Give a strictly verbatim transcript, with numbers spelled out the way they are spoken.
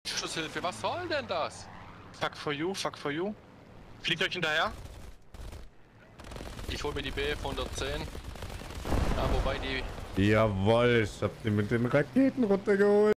Schusshilfe, was soll denn das? Fuck for you, fuck for you. Fliegt euch hinterher? Ich hol mir die B F hundertzehn. Ja, wobei die... Jawohl, ich hab die mit den Raketen runtergeholt.